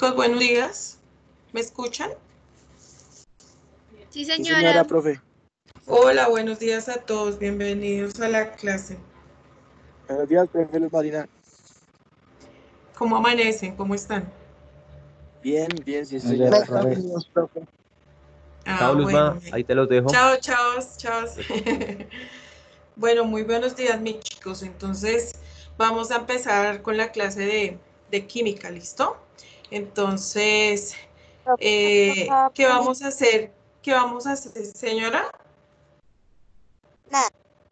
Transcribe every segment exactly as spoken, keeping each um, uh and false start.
Chicos, buenos días. ¿Me escuchan? Sí, Sí, señora, señora. profe. Hola, buenos días a todos. Bienvenidos a la clase. Buenos días, profe Luz Marina. ¿Cómo amanecen? ¿Cómo están? Bien, bien, sí, Muy bien, señora. profe. Estamos, profe. Ah, Chao, bueno. Luzma, me- ahí te los dejo. Chao, chao, chao. Bueno, muy buenos días, mis chicos. Entonces, vamos a empezar con la clase de, de química, ¿listo? Entonces, eh, ¿qué vamos a hacer? ¿Qué vamos a hacer, señora? Nada.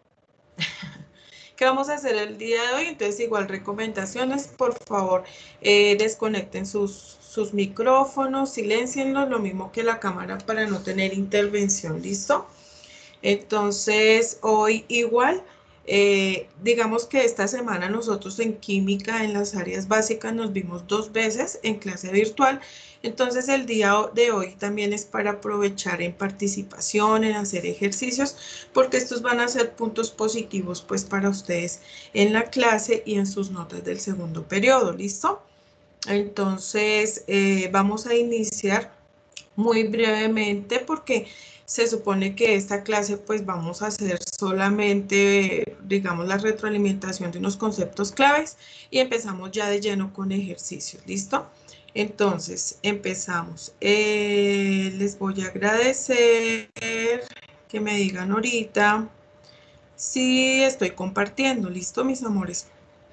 ¿Qué vamos a hacer el día de hoy? Entonces, igual recomendaciones, por favor, eh, desconecten sus, sus micrófonos, siléncienlos, lo mismo que la cámara para no tener intervención, ¿listo? Entonces, hoy igual, eh, digamos que esta semana nosotros en química, en las áreas básicas, nos vimos dos veces en clase virtual. Entonces, el día de hoy también es para aprovechar en participación, en hacer ejercicios, porque estos van a ser puntos positivos pues para ustedes en la clase y en sus notas del segundo periodo, ¿listo? Entonces, eh, vamos a iniciar muy brevemente porque se supone que esta clase pues vamos a hacer solamente, digamos, la retroalimentación de unos conceptos claves y empezamos ya de lleno con ejercicios, ¿listo? Entonces, empezamos. Eh, les voy a agradecer que me digan ahorita si estoy compartiendo, ¿listo, mis amores?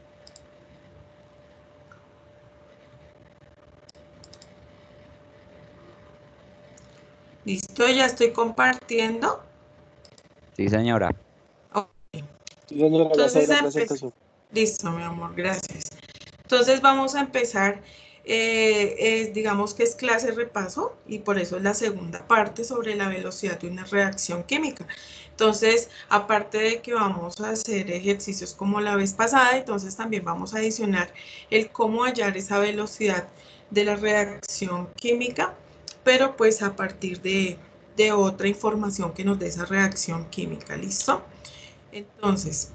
¿Listo? ¿Ya estoy compartiendo? Sí, señora. Ok. Sí, señora, ya está ahí Entonces, la empe- presentación. listo, mi amor, gracias. Entonces, vamos a empezar, eh, es- digamos que es clase repaso y por eso es la segunda parte sobre la velocidad de una reacción química. Entonces, aparte de que vamos a hacer ejercicios como la vez pasada, entonces también vamos a adicionar el cómo hallar esa velocidad de la reacción química, pero pues a partir de, de otra información que nos dé esa reacción química, ¿listo? Entonces,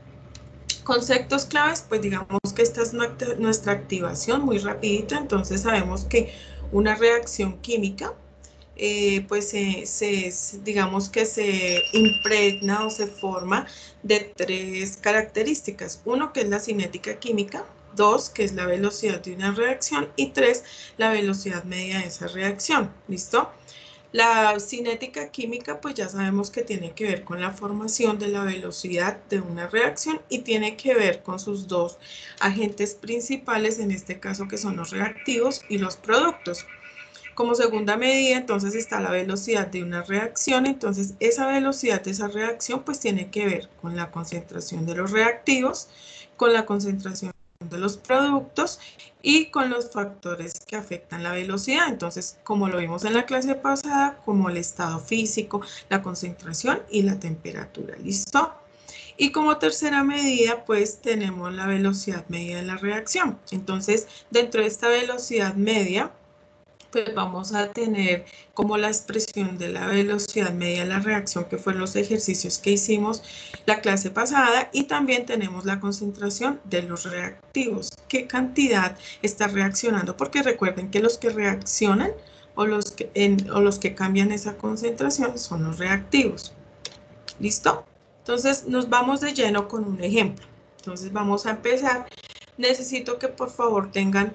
conceptos claves, pues digamos que esta es nuestra activación muy rapidito, entonces sabemos que una reacción química, eh, pues se, se, digamos que se impregna o se forma de tres características. Uno, que es la cinética química. Dos, que es la velocidad de una reacción. Y tres, la velocidad media de esa reacción. ¿Listo? La cinética química, pues ya sabemos que tiene que ver con la formación de la velocidad de una reacción y tiene que ver con sus dos agentes principales, en este caso que son los reactivos y los productos. Como segunda medida, entonces está la velocidad de una reacción, entonces esa velocidad de esa reacción pues tiene que ver con la concentración de los reactivos, con la concentración de los productos y con los factores que afectan la velocidad. Entonces, como lo vimos en la clase pasada, como el estado físico, la concentración y la temperatura. ¿Listo? Y como tercera medida, pues tenemos la velocidad media de la reacción. Entonces, dentro de esta velocidad media, pues vamos a tener como la expresión de la velocidad media de la reacción, que fueron los ejercicios que hicimos la clase pasada, y también tenemos la concentración de los reactivos. ¿Qué cantidad está reaccionando? Porque recuerden que los que reaccionan o los que, en, o los que cambian esa concentración son los reactivos. ¿Listo? Entonces nos vamos de lleno con un ejemplo. Entonces vamos a empezar. Necesito que por favor tengan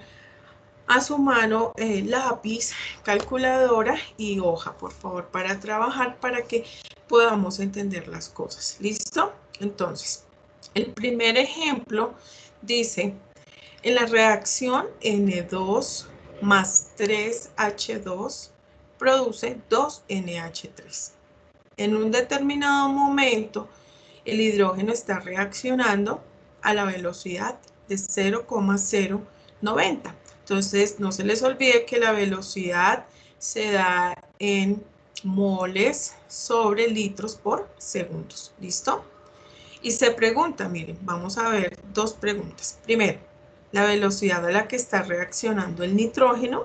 a su mano eh, lápiz, calculadora y hoja, por favor, para trabajar, para que podamos entender las cosas. ¿Listo? Entonces, el primer ejemplo dice, en la reacción ene dos más tres hache dos produce dos ene hache tres. En un determinado momento, el hidrógeno está reaccionando a la velocidad de cero coma cero noventa. Entonces, no se les olvide que la velocidad se da en moles sobre litros por segundos. ¿Listo? Y se pregunta, miren, vamos a ver dos preguntas. Primero, la velocidad a la que está reaccionando el nitrógeno.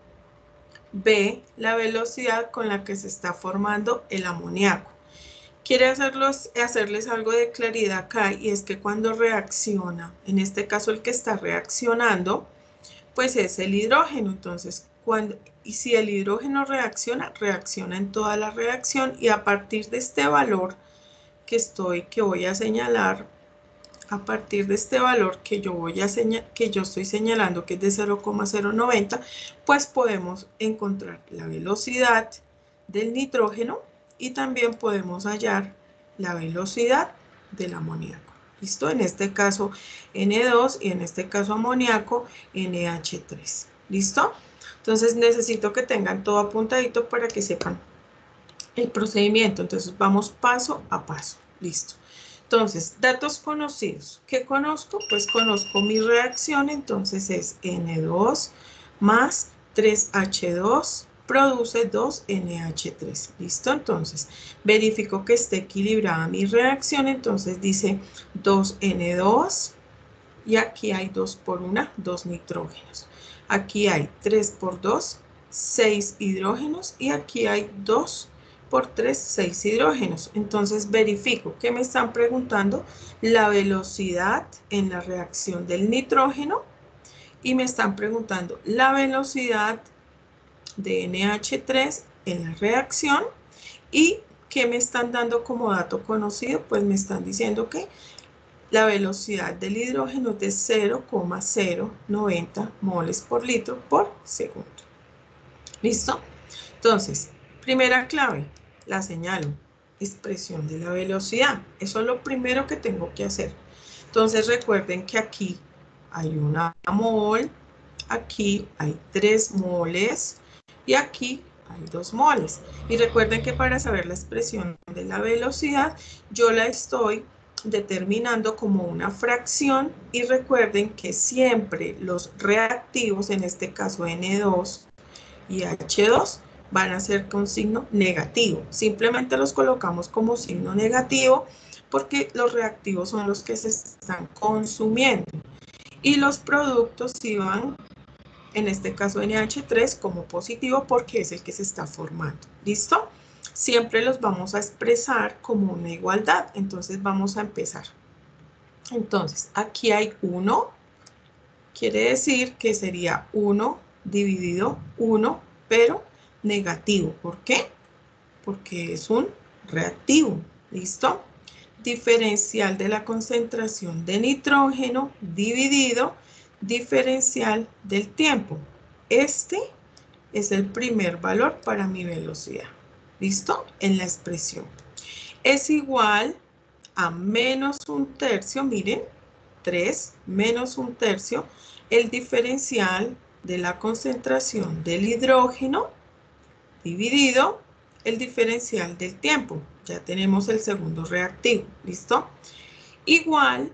B, la velocidad con la que se está formando el amoníaco. Quiere hacerlos, hacerles algo de claridad acá, y es que cuando reacciona, en este caso el que está reaccionando, pues es el hidrógeno. Entonces, cuando, y si el hidrógeno reacciona, reacciona en toda la reacción, y a partir de este valor que estoy, que voy a señalar, a partir de este valor que yo voy a señalar, que yo estoy señalando, que es de cero coma cero noventa, pues podemos encontrar la velocidad del nitrógeno y también podemos hallar la velocidad del amoníaco. ¿Listo? En este caso ene dos y en este caso amoníaco ene hache tres. ¿Listo? Entonces necesito que tengan todo apuntadito para que sepan el procedimiento. Entonces vamos paso a paso. Listo. Entonces, datos conocidos. ¿Qué conozco? Pues conozco mi reacción, entonces es ene dos más tres hache dos produce dos ene hache tres. ¿Listo? Entonces, verifico que esté equilibrada mi reacción, entonces dice dos ene dos y aquí hay dos por uno, dos nitrógenos. Aquí hay tres por dos, seis hidrógenos y aquí hay dos por tres, seis hidrógenos. Entonces verifico que me están preguntando la velocidad en la reacción del nitrógeno y me están preguntando la velocidad de ene hache tres en la reacción. ¿Y qué me están dando como dato conocido? Pues me están diciendo que la velocidad del hidrógeno es de cero coma cero noventa moles por litro por segundo. ¿Listo? Entonces, primera clave, la señalo, expresión de la velocidad. Eso es lo primero que tengo que hacer. Entonces recuerden que aquí hay una mol, aquí hay tres moles y aquí hay dos moles. Y recuerden que para saber la expresión de la velocidad, yo la estoy determinando como una fracción, y recuerden que siempre los reactivos, en este caso ene dos y hache dos, van a ser con signo negativo. Simplemente los colocamos como signo negativo porque los reactivos son los que se están consumiendo y los productos iban, en este caso ene hache tres, como positivo porque es el que se está formando. ¿Listo? Siempre los vamos a expresar como una igualdad. Entonces vamos a empezar. Entonces aquí hay uno, quiere decir que sería uno dividido uno, pero negativo. ¿Por qué? Porque es un reactivo. ¿Listo? Diferencial de la concentración de nitrógeno dividido diferencial del tiempo. Este es el primer valor para mi velocidad. ¿Listo? En la expresión. Es igual a menos un tercio, miren, tres menos un tercio, el diferencial de la concentración del hidrógeno dividido el diferencial del tiempo. Ya tenemos el segundo reactivo, ¿listo? Igual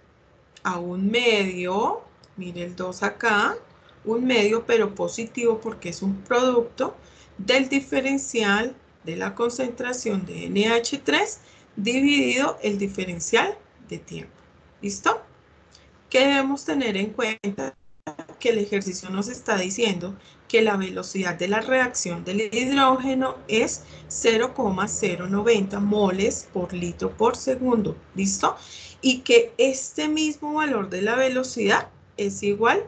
a un medio, mire el dos acá, un medio pero positivo porque es un producto del diferencial de la concentración de ene hache tres dividido el diferencial de tiempo. ¿Listo? ¿Qué debemos tener en cuenta? Que el ejercicio nos está diciendo que la velocidad de la reacción del hidrógeno es cero coma cero noventa moles por litro por segundo. ¿Listo? Y que este mismo valor de la velocidad es igual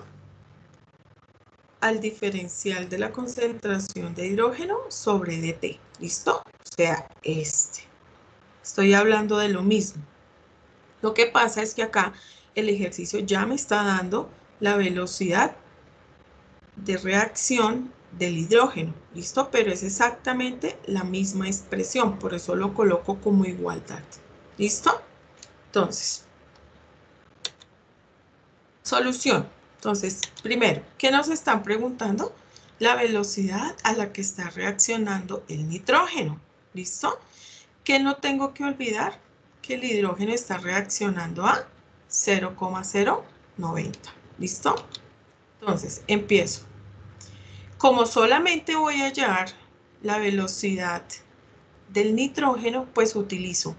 al diferencial de la concentración de hidrógeno sobre dt. ¿Listo? O sea, este. Estoy hablando de lo mismo. Lo que pasa es que acá el ejercicio ya me está dando la velocidad de reacción del hidrógeno, ¿listo? Pero es exactamente la misma expresión, por eso lo coloco como igualdad, ¿listo? Entonces, solución. Entonces, primero, ¿qué nos están preguntando? La velocidad a la que está reaccionando el nitrógeno, ¿listo? ¿Qué no tengo que olvidar? Que el hidrógeno está reaccionando a cero coma cero noventa, ¿listo? Entonces, empiezo. Como solamente voy a hallar la velocidad del nitrógeno, pues utilizo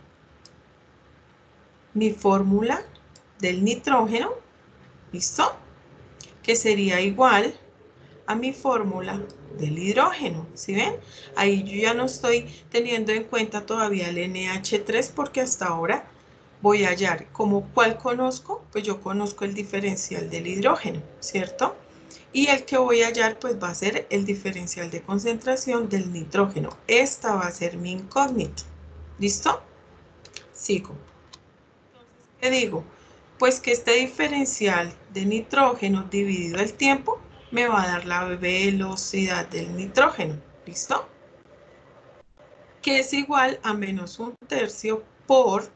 mi fórmula del nitrógeno, ¿listo? Que sería igual a mi fórmula del hidrógeno, ¿sí ven? Ahí yo ya no estoy teniendo en cuenta todavía el ene hache tres porque hasta ahora voy a hallar. ¿Como cuál conozco? Pues yo conozco el diferencial del hidrógeno, ¿cierto? Y el que voy a hallar pues va a ser el diferencial de concentración del nitrógeno. Esta va a ser mi incógnita. ¿Listo? Sigo. Entonces, ¿qué digo? Pues que este diferencial de nitrógeno dividido el tiempo me va a dar la velocidad del nitrógeno. ¿Listo? Que es igual a menos un tercio por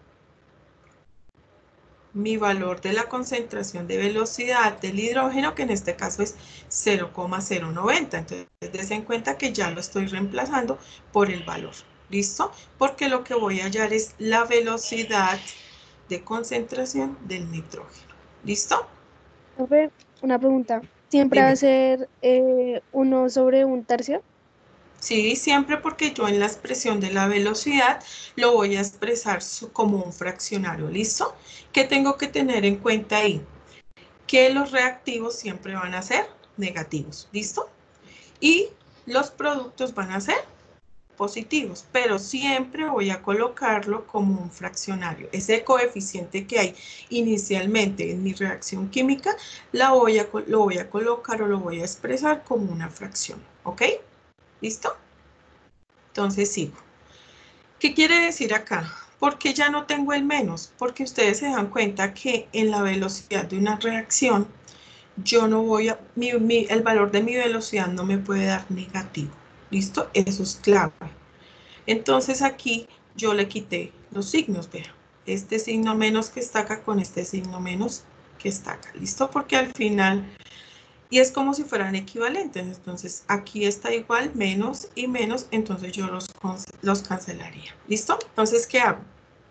mi valor de la concentración de velocidad del hidrógeno, que en este caso es cero coma cero noventa. Entonces, dense en cuenta que ya lo estoy reemplazando por el valor. ¿Listo? Porque lo que voy a hallar es la velocidad de concentración del nitrógeno. ¿Listo? Profe, una pregunta. ¿Siempre va Dime. a ser eh, uno sobre un tercio? Sí, siempre, porque yo en la expresión de la velocidad lo voy a expresar como un fraccionario. ¿Listo? ¿Qué tengo que tener en cuenta ahí? Que los reactivos siempre van a ser negativos. ¿Listo? Y los productos van a ser positivos, pero siempre voy a colocarlo como un fraccionario. Ese coeficiente que hay inicialmente en mi reacción química, la voy a, lo voy a colocar o lo voy a expresar como una fracción. ¿Ok? ¿Listo? Entonces sigo. ¿Qué quiere decir acá? ¿Por qué ya no tengo el menos? Porque ustedes se dan cuenta que en la velocidad de una reacción, yo no voy a, mi, mi, el valor de mi velocidad no me puede dar negativo. ¿Listo? Eso es clave. Entonces aquí yo le quité los signos, vean. Este signo menos que está acá con este signo menos que está acá. ¿Listo? Porque al final, y es como si fueran equivalentes. Entonces aquí está igual, menos y menos, entonces yo los, los cancelaría. ¿Listo? Entonces, ¿qué hago?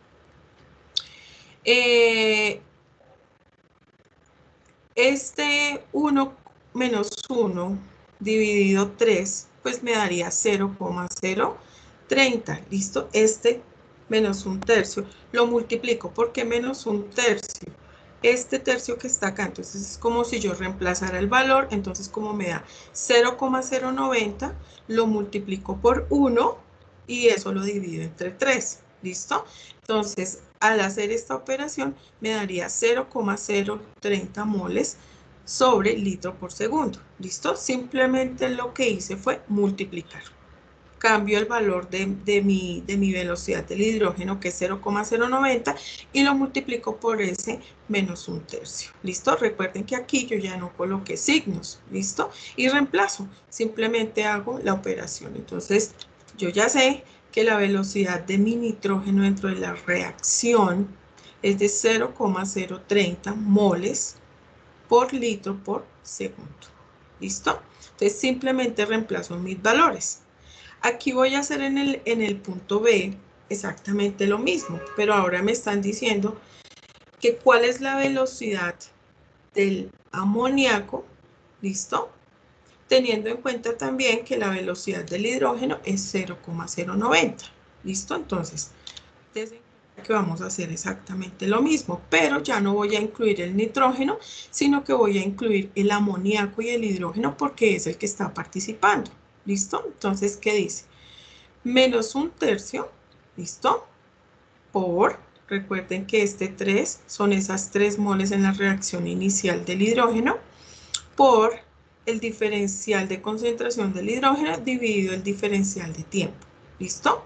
Eh, este uno menos uno dividido tres, pues me daría cero coma cero treinta. ¿Listo? Este menos un tercio lo multiplico. ¿Por qué menos un tercio? Este tercio que está acá, entonces es como si yo reemplazara el valor. Entonces, como me da cero coma cero noventa, lo multiplico por uno y eso lo divido entre tres. ¿Listo? Entonces, al hacer esta operación me daría cero coma cero treinta moles sobre litro por segundo. ¿Listo? Simplemente lo que hice fue multiplicar. Cambio el valor de, de, mi, de mi velocidad del hidrógeno, que es cero coma cero noventa, y lo multiplico por ese menos un tercio. ¿Listo? Recuerden que aquí yo ya no coloqué signos. ¿Listo? Y reemplazo. Simplemente hago la operación. Entonces, yo ya sé que la velocidad de mi nitrógeno dentro de la reacción es de cero coma cero treinta moles por litro por segundo. ¿Listo? Entonces, simplemente reemplazo mis valores. Aquí voy a hacer en el, en el punto B exactamente lo mismo, pero ahora me están diciendo que cuál es la velocidad del amoníaco, ¿listo? Teniendo en cuenta también que la velocidad del hidrógeno es cero coma cero noventa, ¿listo? Entonces, desde que vamos a hacer exactamente lo mismo, pero ya no voy a incluir el nitrógeno, sino que voy a incluir el amoníaco y el hidrógeno porque es el que está participando, ¿listo? Entonces, ¿qué dice? Menos un tercio, ¿listo? Por, recuerden que este tres son esas tres moles en la reacción inicial del hidrógeno, por el diferencial de concentración del hidrógeno dividido el diferencial de tiempo, ¿listo?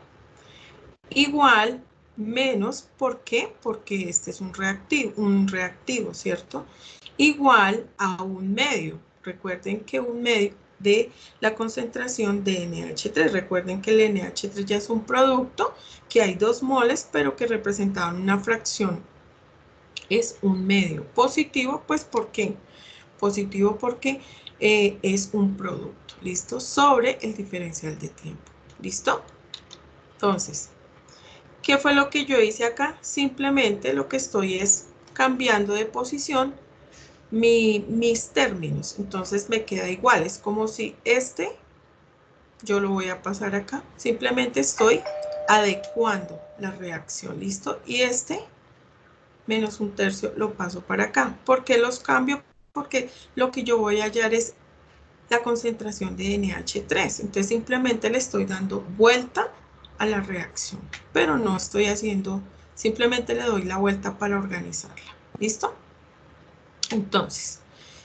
Igual, menos, ¿por qué? Porque este es un reactivo, un reactivo, ¿cierto? Igual a un medio. Recuerden que un medio de la concentración de N H tres. Recuerden que el N H tres ya es un producto, que hay dos moles, pero que representaban una fracción. Es un medio positivo, pues ¿por qué? Positivo porque eh, es un producto, ¿listo? Sobre el diferencial de tiempo, ¿listo? Entonces, ¿qué fue lo que yo hice acá? Simplemente lo que estoy es cambiando de posición mi, mis términos. Entonces me queda igual. Es como si este, yo lo voy a pasar acá. Simplemente estoy adecuando la reacción. ¿Listo? Y este, menos un tercio, lo paso para acá. ¿Por qué los cambio? Porque lo que yo voy a hallar es la concentración de N H tres. Entonces simplemente le estoy dando vuelta a la reacción, pero no estoy haciendo, simplemente le doy la vuelta para organizarla. ¿Listo? Entonces,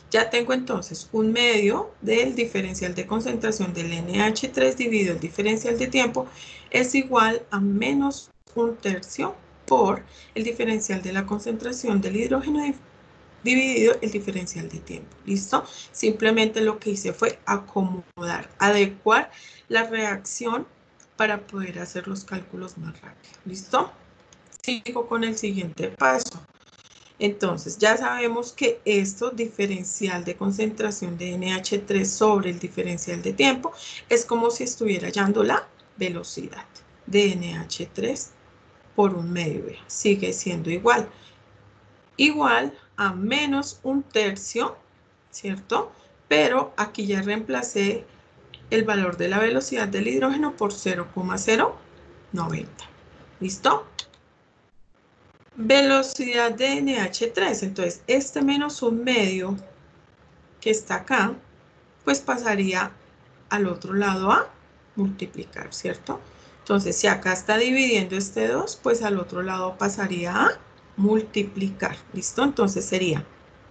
Ya tengo entonces un medio del diferencial de concentración del N H tres dividido el diferencial de tiempo es igual a menos un tercio por el diferencial de la concentración del hidrógeno dividido el diferencial de tiempo. ¿Listo? Simplemente lo que hice fue acomodar, adecuar la reacción para poder hacer los cálculos más rápido. ¿Listo? Sigo con el siguiente paso. Entonces, ya sabemos que esto, diferencial de concentración de N H tres sobre el diferencial de tiempo, es como si estuviera hallando la velocidad de N H tres por un medio. Sigue siendo igual. Igual a menos un tercio, ¿cierto? Pero aquí ya reemplacé el valor de la velocidad del hidrógeno por cero coma cero noventa. ¿Listo? Velocidad de N H tres. Entonces, este menos un medio que está acá, pues pasaría al otro lado a multiplicar, ¿cierto? Entonces, si acá está dividiendo este dos, pues al otro lado pasaría a multiplicar. ¿Listo? Entonces sería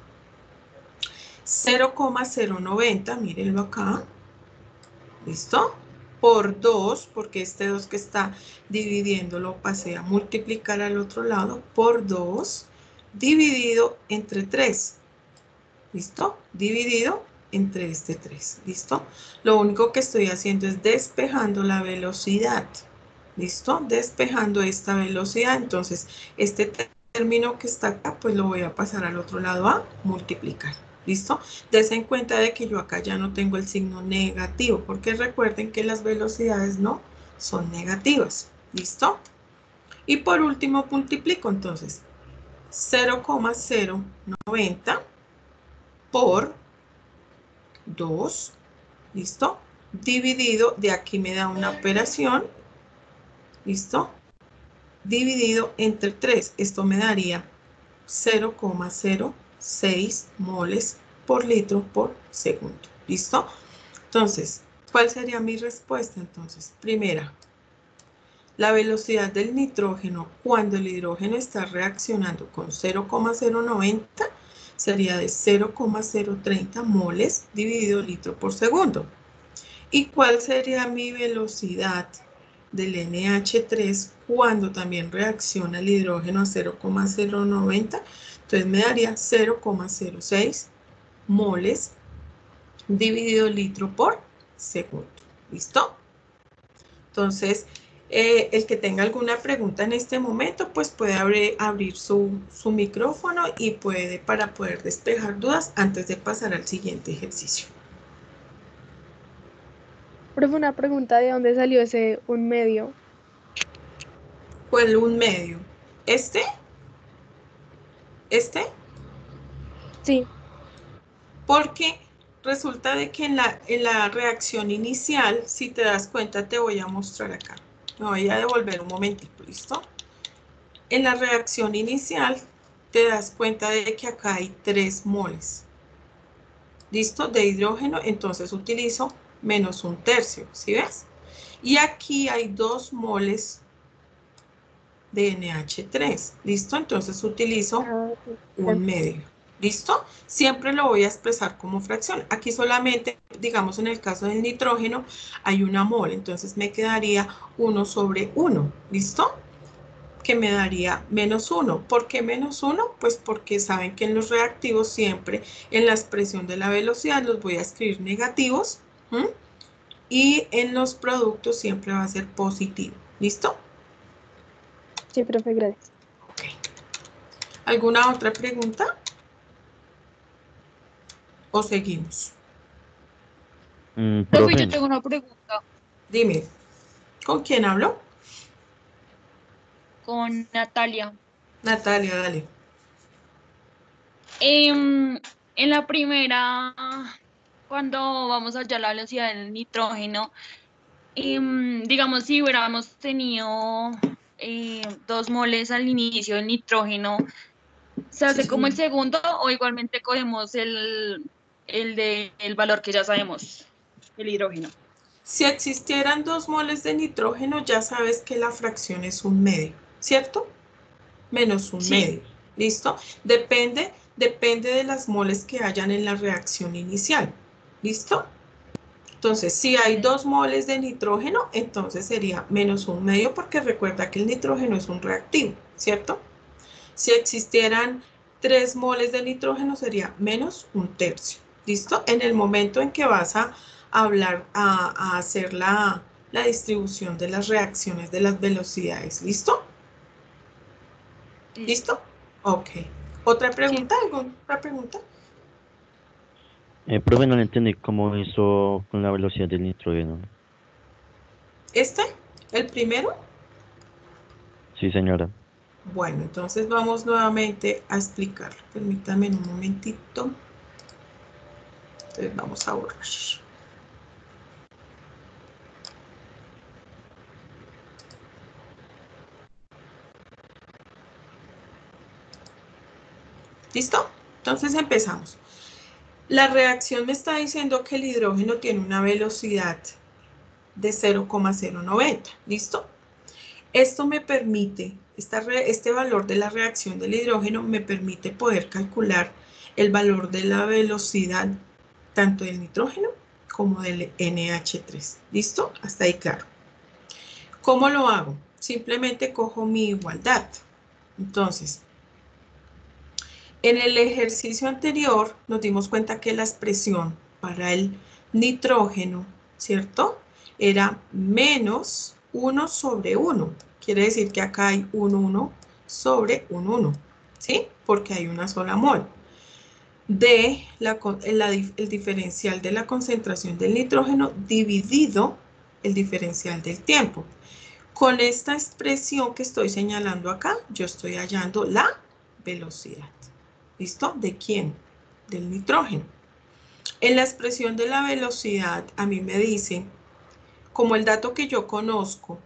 cero coma cero noventa, mírenlo acá. ¿Listo? Por dos, porque este dos que está dividiendo lo pasé a multiplicar al otro lado, por dos, dividido entre tres. ¿Listo? Dividido entre este tres. ¿Listo? Lo único que estoy haciendo es despejando la velocidad. ¿Listo? Despejando esta velocidad. Entonces, este término que está acá, pues lo voy a pasar al otro lado a multiplicar. ¿Listo? Dense en cuenta de que yo acá ya no tengo el signo negativo, porque recuerden que las velocidades no son negativas. ¿Listo? Y por último multiplico entonces cero coma cero noventa por dos, ¿listo? Dividido, de aquí me da una operación, ¿listo? Dividido entre tres, esto me daría cero coma cero seis moles por litro por segundo, ¿listo? Entonces, ¿cuál sería mi respuesta entonces? Primera, la velocidad del nitrógeno cuando el hidrógeno está reaccionando con cero coma cero noventa sería de cero coma cero treinta moles dividido litro por segundo. ¿Y cuál sería mi velocidad del N H tres cuando también reacciona el hidrógeno a cero coma cero noventa? Entonces me daría cero coma cero seis moles dividido litro por segundo. ¿Listo? Entonces, eh, el que tenga alguna pregunta en este momento, pues puede abrir, abrir su, su micrófono y puede para poder despejar dudas antes de pasar al siguiente ejercicio. Profe, una pregunta, ¿de dónde salió ese un medio? ¿Cuál un medio? ¿Este? ¿Este? Sí. Porque resulta de que en la, en la reacción inicial, si te das cuenta, te voy a mostrar acá. Me voy a devolver un momentito, ¿listo? En la reacción inicial, te das cuenta de que acá hay tres moles. ¿Listo? De hidrógeno, entonces utilizo menos un tercio, ¿sí ves? Y aquí hay dos moles de N H tres, ¿listo? Entonces utilizo Ah, ok. un medio, ¿listo? Siempre lo voy a expresar como fracción. Aquí solamente, digamos en el caso del nitrógeno, hay una mol, entonces me quedaría uno sobre uno, ¿listo? Que me daría menos uno. ¿Por qué menos uno? Pues porque saben que en los reactivos siempre en la expresión de la velocidad los voy a escribir negativos, ¿m? Y en los productos siempre va a ser positivo. ¿Listo? Sí, profe, gracias. Ok. ¿Alguna otra pregunta? ¿O seguimos? Mm, Profe, yo profe, tengo una pregunta Dime, ¿con quién hablo? con Natalia. Natalia, dale. Em, en la primera, cuando vamos a hallar la velocidad del nitrógeno, em, digamos, si hubiéramos tenido eh, dos moles al inicio del nitrógeno, ¿se Sí, hace como el señor. segundo o igualmente cogemos el, el de, el valor que ya sabemos, el hidrógeno? Si existieran dos moles de nitrógeno, ya sabes que la fracción es un medio, ¿cierto? Menos un Sí, medio, ¿listo? Depende depende de las moles que hayan en la reacción inicial. ¿Listo? Entonces, si hay dos moles de nitrógeno, entonces sería menos un medio, porque recuerda que el nitrógeno es un reactivo, ¿cierto? Si existieran tres moles de nitrógeno, sería menos un tercio. ¿Listo? En el momento en que vas a hablar, a, a hacer la, la distribución de las reacciones de las velocidades. ¿Listo? ¿Listo? Ok. ¿Otra pregunta? Sí. ¿Alguna otra pregunta? Eh, profe, no le entendí cómo hizo con la velocidad del nitrógeno. ¿Este? ¿El primero? Sí, señora. Bueno, entonces vamos nuevamente a explicarlo. Permítame un momentito. Entonces vamos a borrar. ¿Listo? Entonces empezamos. La reacción me está diciendo que el hidrógeno tiene una velocidad de cero coma cero noventa. ¿Listo? Esto me permite, esta re, este valor de la reacción del hidrógeno me permite poder calcular el valor de la velocidad tanto del nitrógeno como del N H tres. ¿Listo? Hasta ahí claro. ¿Cómo lo hago? Simplemente cojo mi igualdad. Entonces, en el ejercicio anterior nos dimos cuenta que la expresión para el nitrógeno, ¿cierto? Era menos uno sobre uno. Quiere decir que acá hay un uno sobre un uno, ¿sí? Porque hay una sola mol. De la, la, el diferencial de la concentración del nitrógeno dividido el diferencial del tiempo. Con esta expresión que estoy señalando acá, yo estoy hallando la velocidad. ¿Listo? ¿De quién? Del nitrógeno. En la expresión de la velocidad, a mí me dicen, como el dato que yo conozco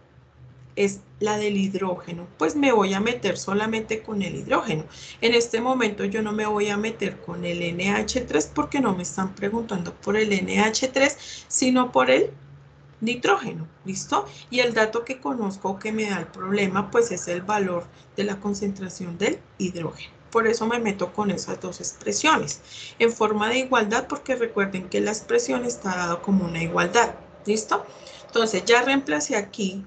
es la del hidrógeno, pues me voy a meter solamente con el hidrógeno. En este momento yo no me voy a meter con el N H tres porque no me están preguntando por el N H tres, sino por el nitrógeno, ¿listo? Y el dato que conozco que me da el problema, pues es el valor de la concentración del hidrógeno. Por eso me meto con esas dos expresiones, en forma de igualdad, porque recuerden que la expresión está dada como una igualdad, ¿listo? Entonces ya reemplacé aquí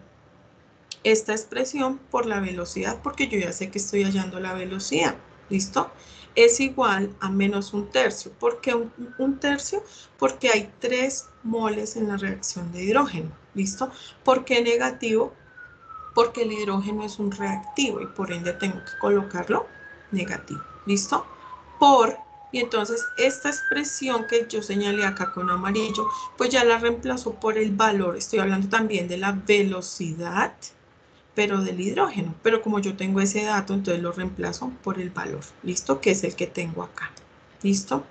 esta expresión por la velocidad, porque yo ya sé que estoy hallando la velocidad, ¿listo? Es igual a menos un tercio. ¿Por qué un, un tercio? Porque hay tres moles en la reacción de hidrógeno, ¿listo? ¿Por qué negativo? Porque el hidrógeno es un reactivo y por ende tengo que colocarlo negativo, ¿listo? Por, y entonces esta expresión que yo señalé acá con amarillo, pues ya la reemplazo por el valor. Estoy hablando también de la velocidad, pero del hidrógeno. Pero como yo tengo ese dato, entonces lo reemplazo por el valor, ¿listo? Que es el que tengo acá, ¿listo?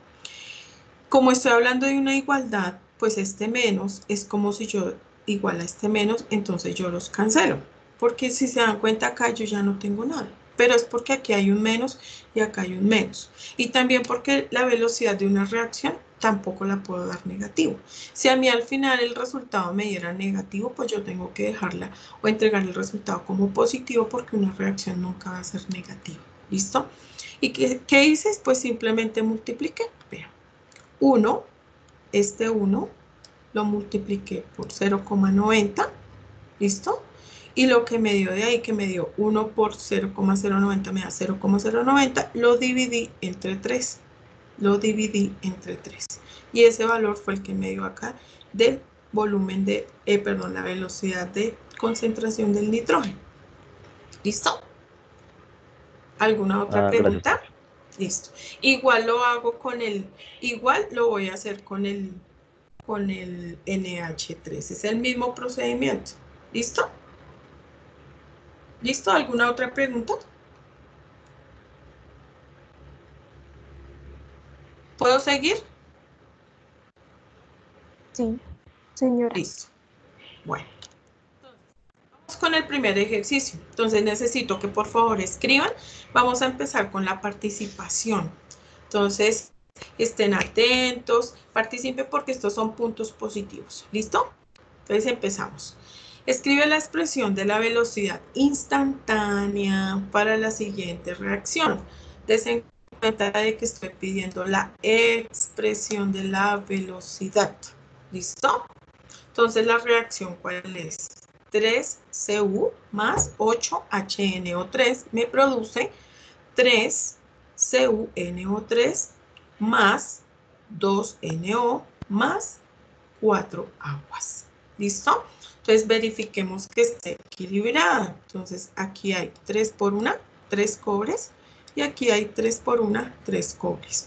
Como estoy hablando de una igualdad, pues este menos es como si yo igual a este menos, entonces yo los cancelo. Porque si se dan cuenta acá yo ya no tengo nada. Pero es porque aquí hay un menos y acá hay un menos. Y también porque la velocidad de una reacción tampoco la puedo dar negativo. Si a mí al final el resultado me diera negativo, pues yo tengo que dejarla o entregar el resultado como positivo porque una reacción nunca va a ser negativa. ¿Listo? ¿Y qué, qué hice? Pues simplemente multipliqué. Vean. uno, este uno, lo multipliqué por cero coma noventa. ¿Listo? Y lo que me dio de ahí, que me dio uno por cero coma cero noventa, me da cero coma cero noventa, lo dividí entre tres. Lo dividí entre tres. Y ese valor fue el que me dio acá del volumen de, eh, perdón, la velocidad de concentración del nitrógeno. ¿Listo? ¿Alguna otra Ah, pregunta? gracias. Listo. Igual lo hago con el, igual lo voy a hacer con el, con el N H tres. Es el mismo procedimiento. ¿Listo? ¿Listo? ¿Alguna otra pregunta? ¿Puedo seguir? Sí, señora. Listo. Bueno. Vamos con el primer ejercicio. Entonces necesito que por favor escriban. Vamos a empezar con la participación. Entonces, estén atentos, participen porque estos son puntos positivos. ¿Listo? Entonces empezamos. Escribe la expresión de la velocidad instantánea para la siguiente reacción. Desencuentra cuenta de que estoy pidiendo la expresión de la velocidad. ¿Listo? Entonces, ¿la reacción cuál es? tres C U más ocho H N O tres me produce tres C U N O tres más dos N O más cuatro aguas. ¿Listo? Entonces, verifiquemos que esté equilibrada. Entonces, aquí hay tres por una, tres cobres. Y aquí hay tres por una, tres cobres.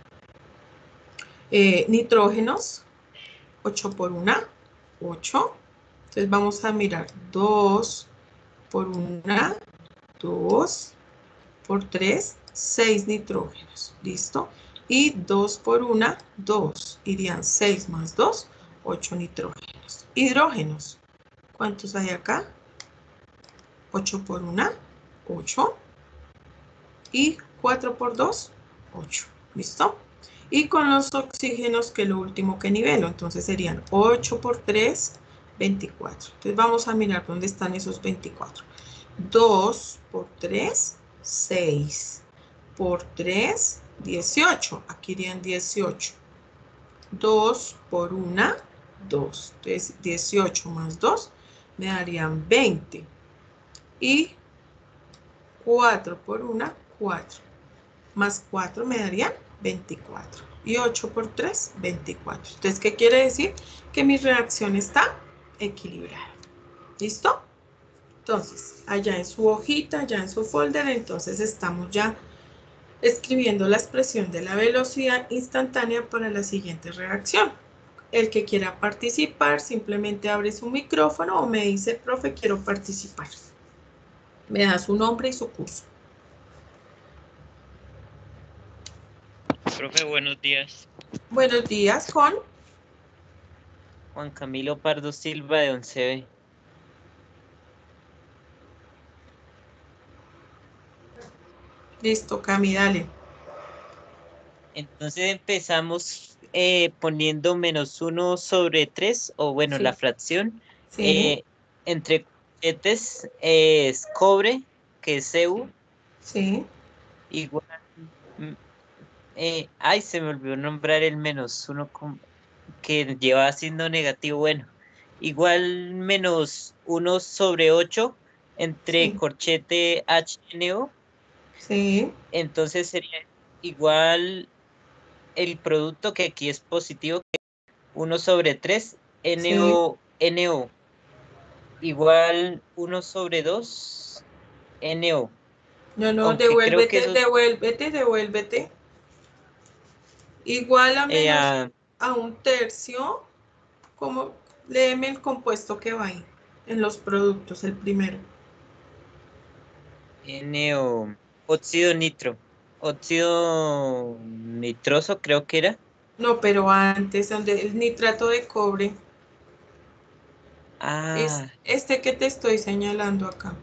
Eh, nitrógenos, ocho por una, ocho. Entonces vamos a mirar dos por una, dos por tres, seis nitrógenos. ¿Listo? Y dos por una, dos. Irían seis más dos, ocho nitrógenos. Hidrógenos. ¿Cuántos hay acá? ocho por una, ocho. Y cuatro por dos, ocho. ¿Listo? Y con los oxígenos, que es lo último que nivelo. Entonces serían ocho por tres, veinticuatro. Entonces vamos a mirar dónde están esos veinticuatro. dos por tres, seis. Por tres, dieciocho. Aquí irían dieciocho. dos por una, dos. Entonces dieciocho más dos me darían veinte. Y cuatro por una, cuatro. Más cuatro me darían veinticuatro. Y ocho por tres, veinticuatro. Entonces, ¿qué quiere decir? Que mi reacción está equilibrada. ¿Listo? Entonces, allá en su hojita, allá en su folder, entonces estamos ya escribiendo la expresión de la velocidad instantánea para la siguiente reacción. El que quiera participar, simplemente abre su micrófono o me dice, profe, quiero participar. Me da su nombre y su curso. Profe, buenos días. Buenos días, con Juan Camilo Pardo Silva de once B. Listo, Cami, dale. Entonces empezamos eh, poniendo menos uno sobre tres, o bueno, Sí. la fracción, Sí, eh, entre corchetes eh, es cobre, que es C U, sí. igual, mm, eh, ay, se me olvidó nombrar el menos uno con- que lleva siendo negativo, bueno, igual menos uno sobre ocho entre Sí, corchete H N O. sí. Entonces sería igual el producto, que aquí es positivo, que uno sobre tres, Sí. NO, NO, igual uno sobre dos, NO. No, no, Aunque creo que devuélvete, eso devuélvete, devuélvete. Igual a eh, menos a a un tercio, como léeme el compuesto que va ahí en los productos, el primero. NO, óxido nitro, óxido nitroso creo que era. No, pero antes, donde el nitrato de cobre es Ah, este que te estoy señalando acá.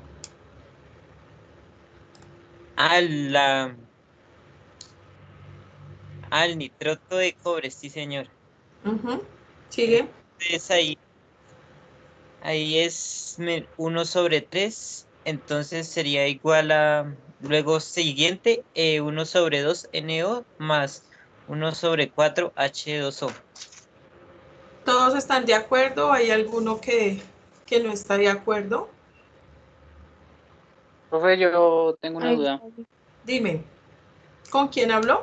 ah, la, al nitroto de cobre, sí señor. Ujú. Sigue. Entonces ahí Ahí es me- uno sobre tres, entonces sería igual a, luego siguiente, eh, uno sobre dos N O más uno sobre cuatro H dos O. ¿Todos están de acuerdo? ¿Hay alguno que, que no está de acuerdo? Profe, yo tengo una Ay, duda Dime, ¿con quién habló?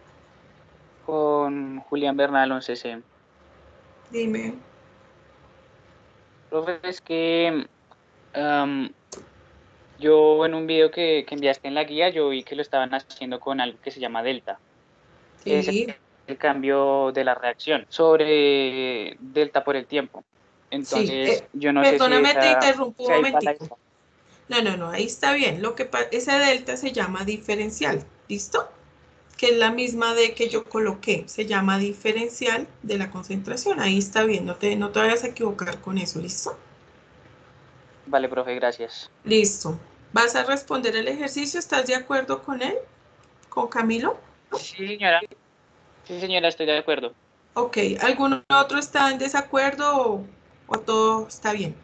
con Julián Bernal, once C. Dime. Profe, es que am, yo en un video que, que enviaste en la guía, yo vi que lo estaban haciendo con algo que se llama delta. Es Sí, el cambio de la reacción sobre delta por el tiempo. sí. Entonces, Eh, yo no sé si perdóname, te esa, interrumpo si un ahí pasa momentico. eso. No, no, no, ahí está bien. Lo que pa- ese delta se llama diferencial, ¿listo? Que es la misma de que yo coloqué. Se llama diferencial de la concentración. Ahí está bien, no te, no te vayas a equivocar con eso, ¿listo? Vale, profe, gracias. Listo. ¿Vas a responder el ejercicio? ¿Estás de acuerdo con él? ¿Con Camilo? Sí, señora. Sí, señora, estoy de acuerdo. Ok. ¿Algún otro está en desacuerdo o, o todo está bien?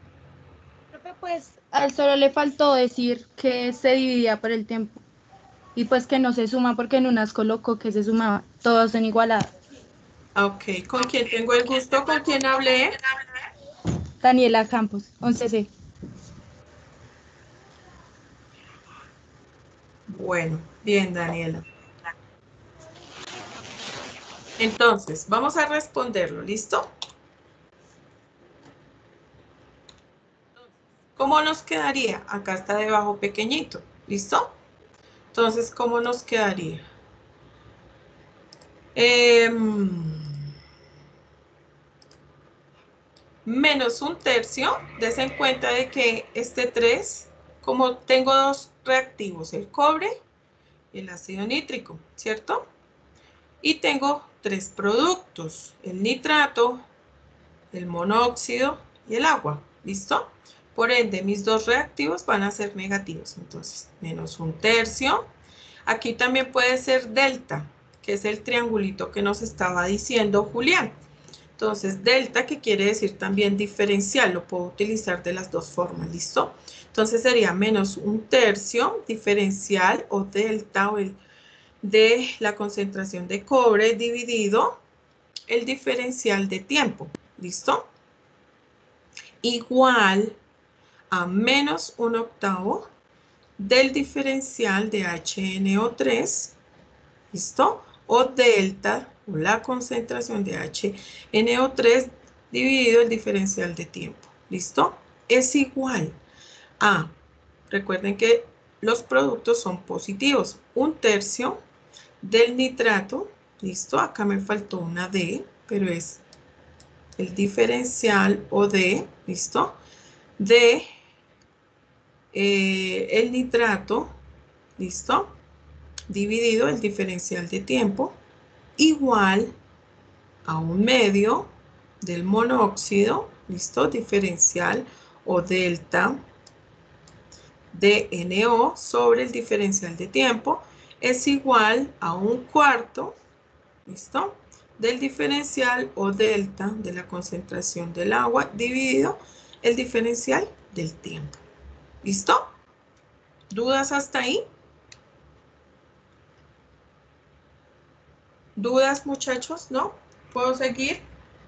Profe, pues al solo le faltó decir que se dividía por el tiempo y pues que no se suma porque en unas colocó que se sumaba. Todas son igualadas. Ok, ¿con quién tengo el gusto? ¿Con quién hablé? Daniela Campos, once C. Bueno, bien, Daniela. Entonces, vamos a responderlo, ¿listo? ¿Cómo nos quedaría? Acá está debajo pequeñito, ¿listo? Entonces, ¿cómo nos quedaría? Eh, menos un tercio, dense en cuenta de que este tres, como tengo dos reactivos, el cobre y el ácido nítrico, ¿cierto? Y tengo tres productos, el nitrato, el monóxido y el agua, ¿listo? Por ende, mis dos reactivos van a ser negativos, entonces, menos un tercio. Aquí también puede ser delta, que es el triangulito que nos estaba diciendo Julián. Entonces, delta, que quiere decir también diferencial, lo puedo utilizar de las dos formas, ¿listo? Entonces sería menos un tercio diferencial o delta o el de la concentración de cobre dividido el diferencial de tiempo, ¿listo? Igual a menos un octavo del diferencial de H N O tres, ¿listo? O delta, o la concentración de H N O tres dividido el diferencial de tiempo, ¿listo? Es igual a, recuerden que los productos son positivos, un tercio del nitrato, ¿listo? Acá me faltó una D, pero es el diferencial o D, ¿listo? De eh, el nitrato, ¿listo? Dividido el diferencial de tiempo, igual a un medio del monóxido, ¿listo? Diferencial o delta de N O sobre el diferencial de tiempo es igual a un cuarto, ¿listo? Del diferencial o delta de la concentración del agua dividido el diferencial del tiempo. ¿Listo? ¿Dudas hasta ahí? ¿Dudas, muchachos? ¿No? ¿Puedo seguir?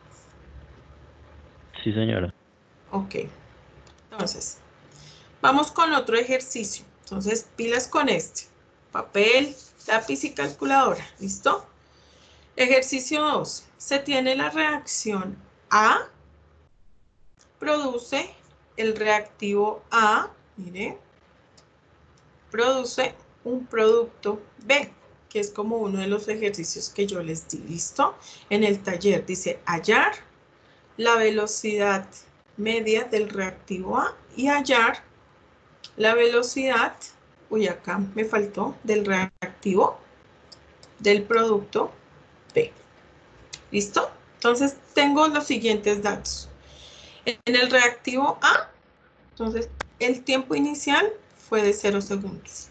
Sí, señora. Ok. Entonces, vamos con otro ejercicio. Entonces, pilas con este. Papel, lápiz y calculadora. ¿Listo? Ejercicio dos. Se tiene la reacción A, produce el reactivo A, mire, produce un producto B, que es como uno de los ejercicios que yo les di, ¿listo? En el taller dice hallar la velocidad media del reactivo A y hallar la velocidad, uy, acá me faltó, del reactivo del producto B. ¿Listo? Entonces tengo los siguientes datos. En el reactivo A, entonces el tiempo inicial fue de cero segundos.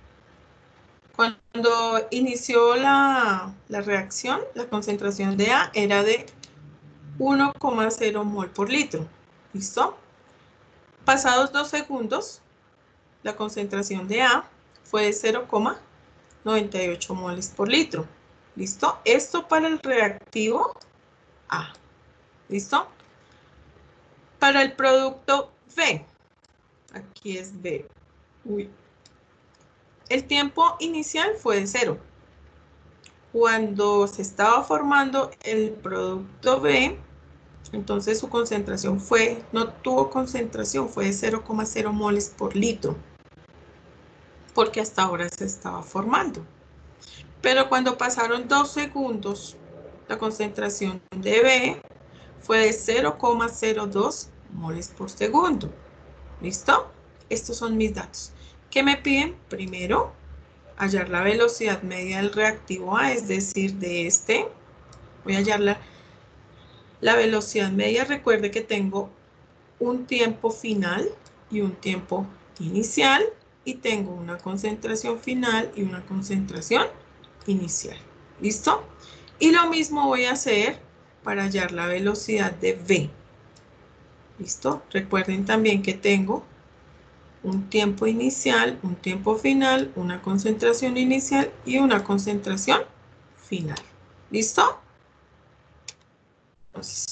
Cuando inició la, la reacción, la concentración de A era de uno coma cero mol por litro. ¿Listo? Pasados dos segundos, la concentración de A fue de cero coma noventa y ocho moles por litro. ¿Listo? Esto para el reactivo A. ¿Listo? Para el producto B, aquí es B. Uy. El tiempo inicial fue de cero. Cuando se estaba formando el producto B, entonces su concentración fue, no tuvo concentración, fue de cero coma cero moles por litro. Porque hasta ahora se estaba formando. Pero cuando pasaron dos segundos, la concentración de B fue de cero coma cero dos moles por segundo. ¿Listo? Estos son mis datos. ¿Qué me piden? Primero, hallar la velocidad media del reactivo A, es decir, de este. Voy a hallar la, la velocidad media. Recuerde que tengo un tiempo final y un tiempo inicial. Y tengo una concentración final y una concentración inicial. ¿Listo? Y lo mismo voy a hacer para hallar la velocidad de V. ¿Listo? Recuerden también que tengo un tiempo inicial, un tiempo final, una concentración inicial y una concentración final. ¿Listo? Entonces,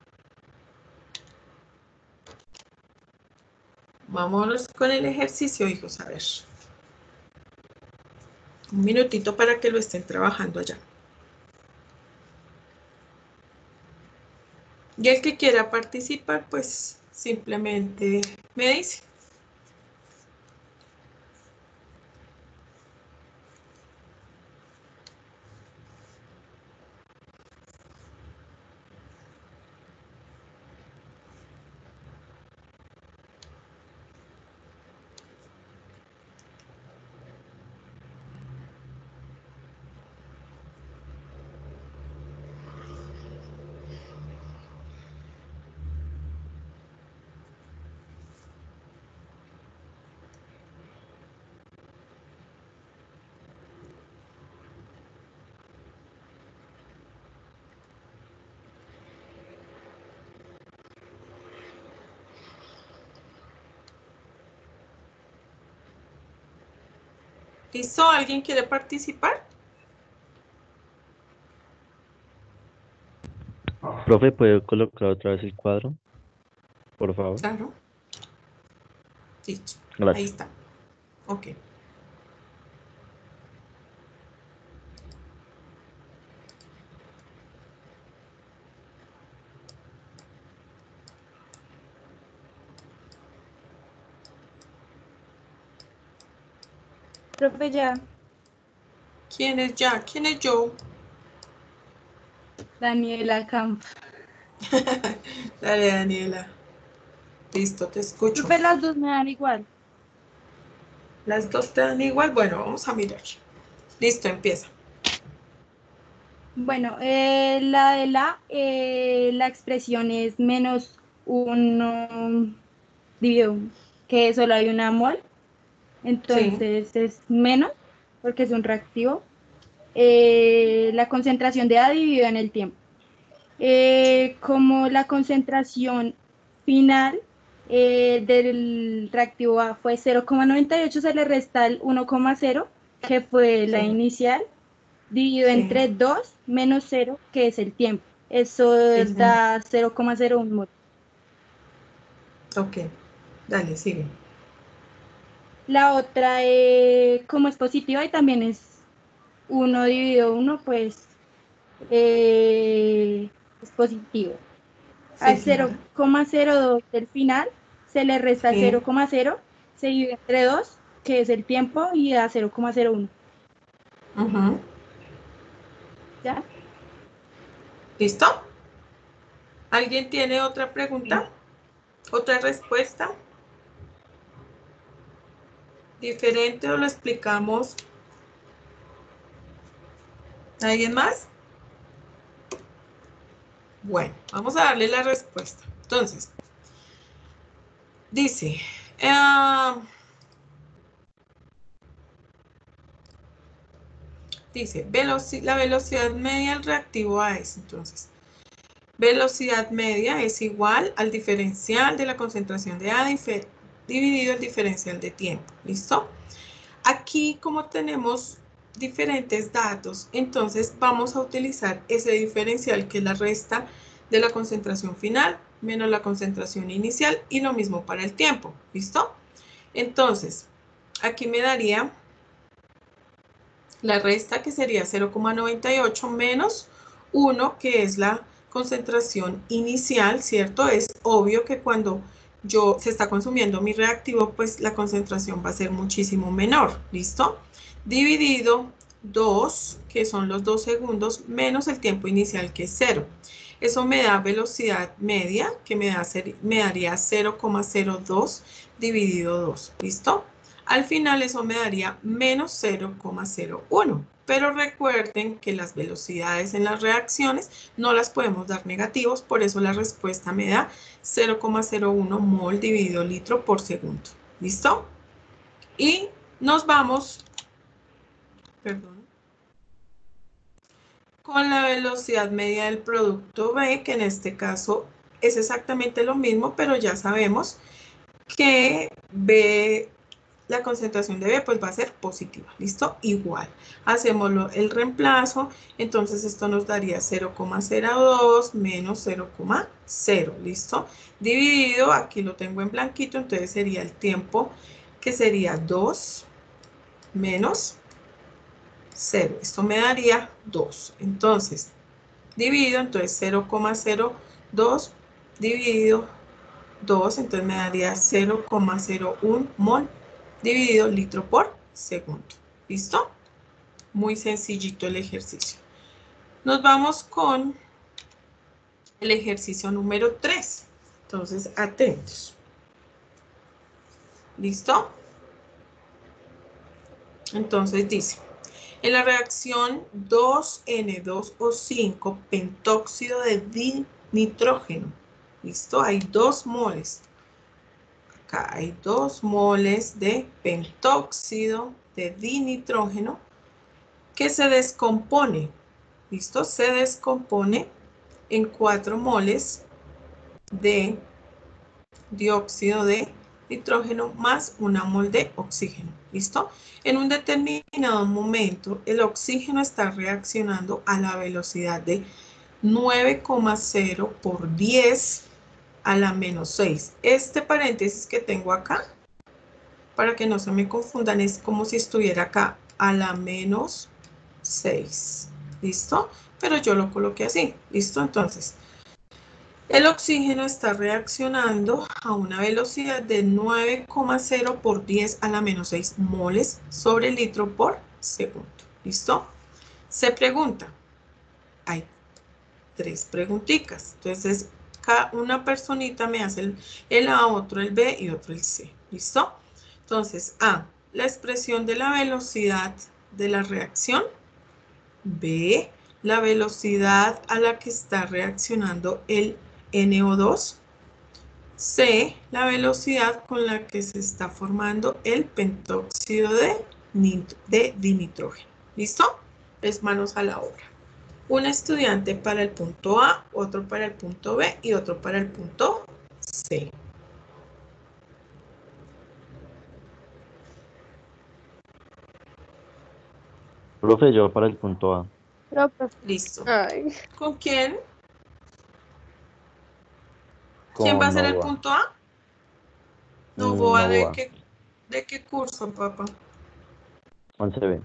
vámonos con el ejercicio, hijos, a ver. Un minutito para que lo estén trabajando allá. Y el que quiera participar, pues simplemente me dice. ¿Listo? ¿Alguien quiere participar? Profe, ¿puede colocar otra vez el cuadro? Por favor. Claro. Listo. Gracias. Ahí está. Ok. Profe, ya. ¿Quién es ya? ¿Quién es yo? Daniela Camp. Dale, Daniela. Listo, te escucho. Profe, las dos me dan igual. ¿Las dos te dan igual? Bueno, vamos a mirar. Listo, empieza. Bueno, eh, la de la, eh, la expresión es menos uno dividido uno, que solo hay una mol, entonces es menos, porque es un reactivo. Eh, la concentración de A dividida en el tiempo. Eh, como la concentración final eh, del reactivo A fue cero coma noventa y ocho, se le resta el uno coma cero, que fue la Sí. inicial, dividido Sí. entre dos menos cero, que es el tiempo. Eso Sí. da cero coma cero uno mol. Ok. Dale, sigue. La otra, eh, como es positiva y también es uno dividido uno, pues eh, es positivo. Al Sí, claro. cero coma cero dos del final se le resta Sí. cero coma cero, se divide entre dos, que es el tiempo, y da cero coma cero uno. Ujú. ¿Ya? ¿Listo? ¿Alguien tiene otra pregunta? ¿Otra respuesta? ¿Diferente o lo explicamos? ¿Alguien más? Bueno, vamos a darle la respuesta. Entonces, dice, eh, dice, veloci- la velocidad media del reactivo A es, entonces, velocidad media es igual al diferencial de la concentración de A dividido el diferencial de tiempo. ¿Listo? Aquí, como tenemos diferentes datos, entonces vamos a utilizar ese diferencial, que es la resta de la concentración final menos la concentración inicial, y lo mismo para el tiempo. ¿Listo? Entonces, aquí me daría la resta, que sería cero coma noventa y ocho menos uno, que es la concentración inicial, ¿cierto? Es obvio que cuando yo se está consumiendo mi reactivo, pues la concentración va a ser muchísimo menor. ¿Listo? Dividido dos, que son los dos segundos, menos el tiempo inicial, que es cero. Eso me da velocidad media, que me, da, me daría cero coma cero dos dividido dos. ¿Listo? Al final eso me daría menos cero coma cero uno. Pero recuerden que las velocidades en las reacciones no las podemos dar negativos, por eso la respuesta me da cero coma cero uno mol dividido litro por segundo. ¿Listo? Y nos vamos, perdón, con la velocidad media del producto B, que en este caso es exactamente lo mismo, pero ya sabemos que B, la concentración de B pues va a ser positiva, ¿listo? Igual, hacemos lo, el reemplazo, entonces esto nos daría cero coma cero dos menos cero coma cero, ¿listo? Dividido, aquí lo tengo en blanquito, entonces sería el tiempo que sería dos menos cero, esto me daría dos, entonces dividido, entonces cero coma cero dos dividido dos, entonces me daría cero coma cero uno mol dividido litro por segundo. ¿Listo? Muy sencillito el ejercicio. Nos vamos con el ejercicio número tres. Entonces, atentos. ¿Listo? Entonces dice, en la reacción dos ene dos o cinco pentóxido de dinitrógeno. ¿Listo? Hay dos moles. Acá hay dos moles de pentóxido de dinitrógeno que se descompone. ¿Listo? Se descompone en cuatro moles de dióxido de nitrógeno más una mol de oxígeno. ¿Listo? En un determinado momento, el oxígeno está reaccionando a la velocidad de nueve coma cero por diez a la menos seis. Este paréntesis que tengo acá, para que no se me confundan, es como si estuviera acá a la menos seis. ¿Listo? Pero yo lo coloqué así. ¿Listo? Entonces, el oxígeno está reaccionando a una velocidad de nueve coma cero por diez a la menos seis moles sobre litro por segundo. ¿Listo? Se pregunta, hay tres preguntitas. Entonces, cada una personita me hace el, el A, otro el B y otro el C. ¿Listo? Entonces, A, la expresión de la velocidad de la reacción. B, la velocidad a la que está reaccionando el ene o dos. C, la velocidad con la que se está formando el pentóxido de, de dinitrógeno. ¿Listo? Es manos a la obra. Un estudiante para el punto A, otro para el punto B y otro para el punto C. Profe, yo para el punto A. Profe. Listo. Ay. ¿Con quién? ¿Quién va a ser el punto A? Novoa, ¿de qué, ¿de qué curso, papá? once B.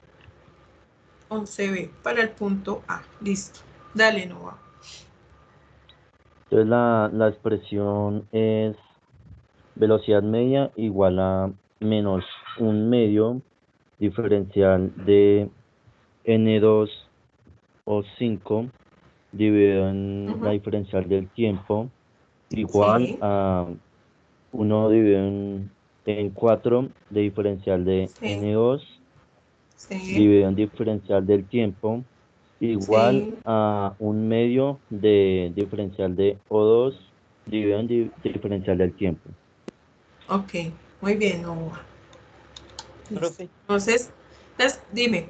once B, para el punto A. Listo. Dale, Novoa. Entonces la, la expresión es velocidad media igual a menos un medio diferencial de ene dos o cinco dividido en Uh-huh. la diferencial del tiempo igual Sí. a uno dividido en, en cuatro de diferencial de Sí. ene dos Sí. dividido en diferencial del tiempo igual Sí. a un medio de diferencial de o dos dividido en di diferencial del tiempo. Ok, muy bien, Novoa. Profe, Entonces, las, dime.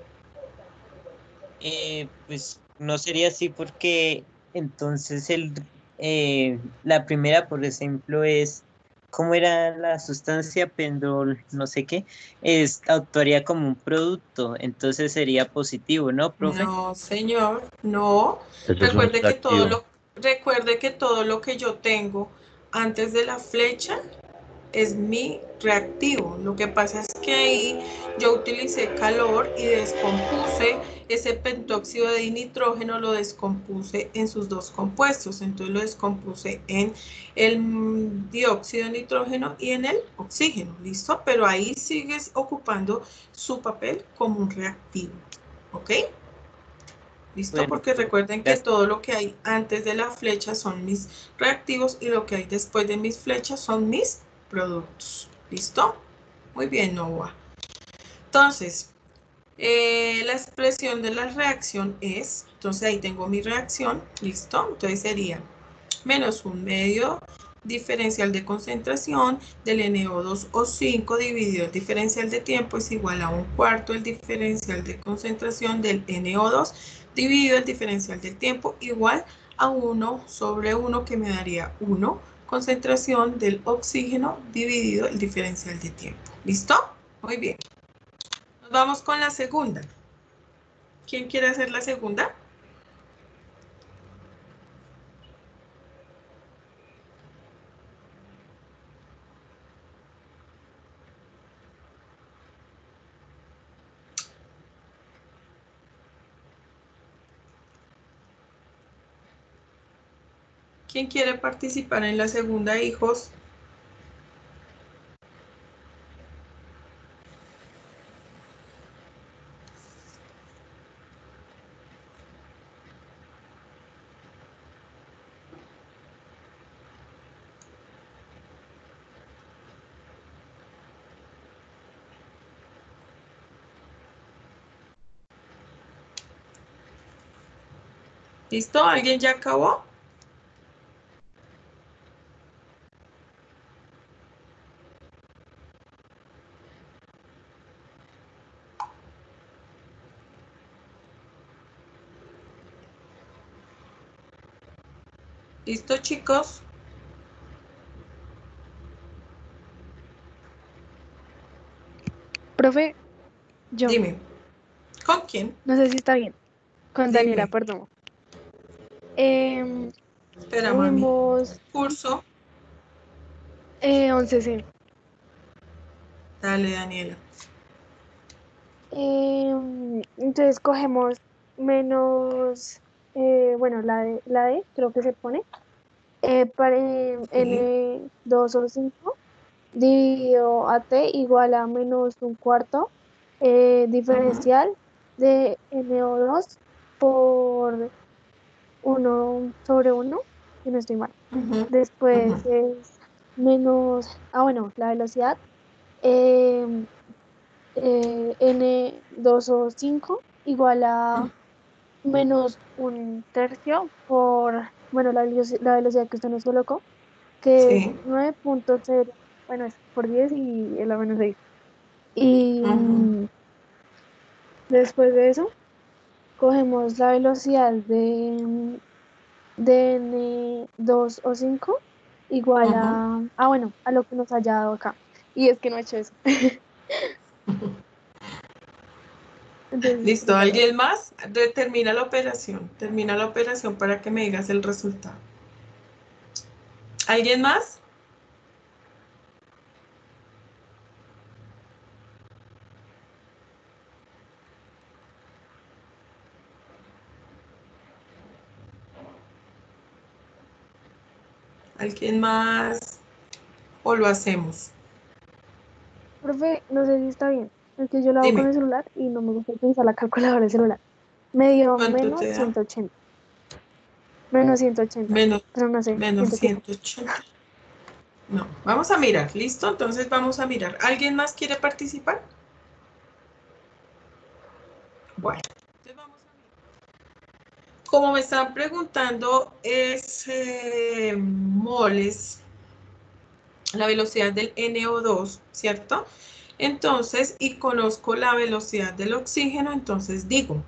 eh, pues no sería así porque entonces el, eh, la primera, por ejemplo, es, ¿cómo era la sustancia? Pendol, no sé qué, es, actuaría como un producto, entonces sería positivo, ¿no, profe? No, señor, no. Eso es un Recuerde que todo reactivo. lo, recuerde que todo lo que yo tengo antes de la flecha es mi reactivo. Lo que pasa es que ahí yo utilicé calor y descompuse ese pentóxido de dinitrógeno, lo descompuse en sus dos compuestos. Entonces lo descompuse en el dióxido de nitrógeno y en el oxígeno. ¿Listo? Pero ahí sigues ocupando su papel como un reactivo. ¿Ok? ¿Listo? Bueno, Porque recuerden que gracias. todo lo que hay antes de la flecha son mis reactivos y lo que hay después de mis flechas son mis productos. ¿Listo? Muy bien, Novoa. Entonces, eh, la expresión de la reacción es, entonces ahí tengo mi reacción, ¿listo? Entonces sería menos un medio diferencial de concentración del ene o dos o cinco dividido el diferencial de tiempo es igual a un cuarto el diferencial de concentración del ene o dos dividido el diferencial del tiempo igual a uno sobre uno que me daría uno concentración del oxígeno dividido el diferencial de tiempo. ¿Listo? Muy bien. Nos vamos con la segunda. ¿Quién quiere hacer la segunda? ¿Quién quiere participar en la segunda, hijos? ¿Listo? ¿Alguien ya acabó? ¿Listo, chicos? Profe, yo. Dime. ¿Con quién? No sé si está bien. Con Dime. Daniela, perdón. Eh, Espera, mami. Vimos Curso. eh, once C. Dale, Daniela. Eh, entonces cogemos menos, eh, bueno, la de, la D, creo que se pone, eh, para eh, Sí. N dos o cinco, dividido a T igual a menos un cuarto, eh, diferencial de N O dos por uno sobre uno, si no estoy mal. Ujú, Después ujú. es menos, ah, bueno, la velocidad, em, eh, N dos o cinco igual a menos un tercio por, bueno, la, veloci- la velocidad que usted nos colocó, que es Sí. nueve punto cero, bueno, es por diez y es la menos seis. Y Ujú, mm, después de eso, cogemos la velocidad de, mm, de N dos o cinco igual ujú, a, ah, bueno, a lo que nos haya dado acá. Y es que no he hecho eso. ujú. Entonces, ¿Listo? explícalo. ¿Alguien más? De- termina la operación. Termina la operación para que me digas el resultado. ¿Alguien más? ¿Alguien más? ¿O lo hacemos? Profe, no sé si está bien. Es que yo lo hago con Dime, el celular y no me gusta utilizar la calculadora del celular. Me dio ¿cuánto te menos da? ciento ochenta. Menos ciento ochenta. Menos, Pero no sé, menos siento que ciento ochenta. No, vamos a mirar, ¿listo? Entonces vamos a mirar. ¿Alguien más quiere participar? Bueno, entonces vamos a mirar. Como me están preguntando, es eh, moles, la velocidad del N O dos, ¿cierto? Entonces, y conozco la velocidad del oxígeno, entonces digo,